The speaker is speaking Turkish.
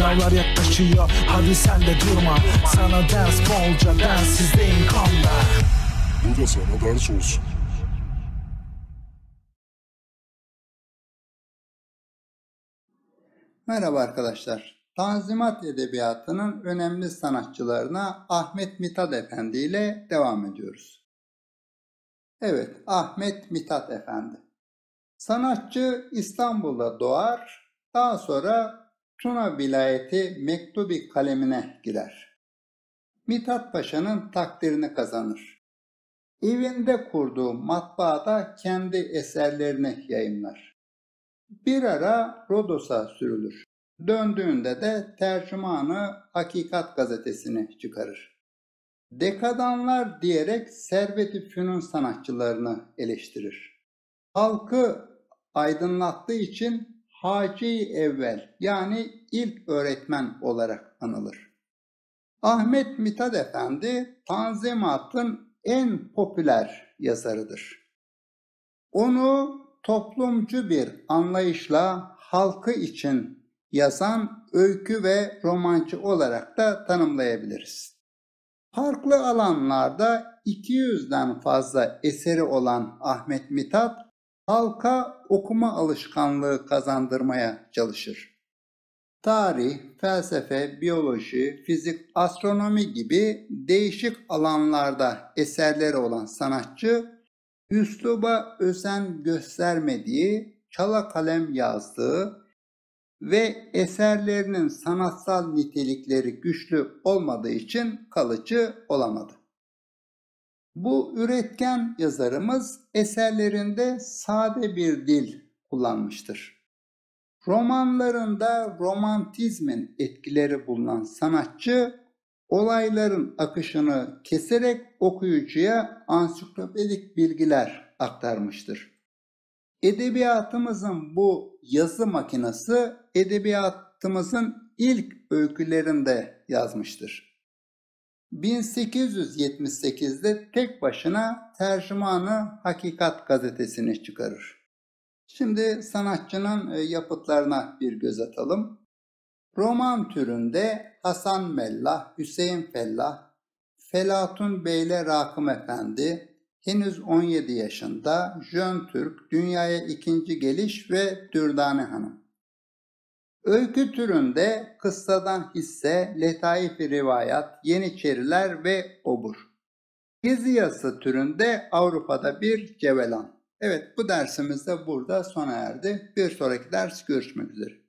Sınavlar yaklaşıyor, hadi sen de durma. Sana ders bolca, densizdeyim comeback. Bu da sana ders olsun. Merhaba arkadaşlar. Tanzimat Edebiyatı'nın önemli sanatçılarına Ahmet Mithat Efendi ile devam ediyoruz. Evet, Ahmet Mithat Efendi. Sanatçı İstanbul'da doğar, daha sonra Tuna vilayeti Mektubi kalemine girer. Mithat Paşa'nın takdirini kazanır. Evinde kurduğu matbaada kendi eserlerini yayımlar. Bir ara Rodos'a sürülür. Döndüğünde de Tercümanı Hakikat gazetesini çıkarır. Dekadanlar diyerek Servet-i Fünun sanatçılarını eleştirir. Halkı aydınlattığı için Hacı-i Evvel yani ilk öğretmen olarak anılır. Ahmet Mithat Efendi Tanzimat'ın en popüler yazarıdır. Onu toplumcu bir anlayışla halkı için yazan öykü ve romancı olarak da tanımlayabiliriz. Farklı alanlarda 200'den fazla eseri olan Ahmet Mithat, halka okuma alışkanlığı kazandırmaya çalışır. Tarih, felsefe, biyoloji, fizik, astronomi gibi değişik alanlarda eserleri olan sanatçı, üsluba özen göstermediği, çala kalem yazdığı ve eserlerinin sanatsal nitelikleri güçlü olmadığı için kalıcı olamadı. Bu üretken yazarımız eserlerinde sade bir dil kullanmıştır. Romanlarında romantizmin etkileri bulunan sanatçı, olayların akışını keserek okuyucuya ansiklopedik bilgiler aktarmıştır. Edebiyatımızın bu yazı makinesi edebiyatımızın ilk öykülerinde yazmıştır. 1878'de tek başına Tercümanı Hakikat gazetesini çıkarır. Şimdi sanatçının yapıtlarına bir göz atalım. Roman türünde Hasan Mellah, Hüseyin Fellah, Felatun Beyle Rakım Efendi, henüz 17 yaşında, Jön Türk, Dünyaya İkinci Geliş ve Dürdane Hanım. Öykü türünde Kıssadan Hisse, Letaif-i Rivayat, Yeniçeriler ve Obur. Gezi yazısı türünde Avrupa'da bir Cevelan. Evet, bu dersimiz de burada sona erdi. Bir sonraki ders görüşmek üzere.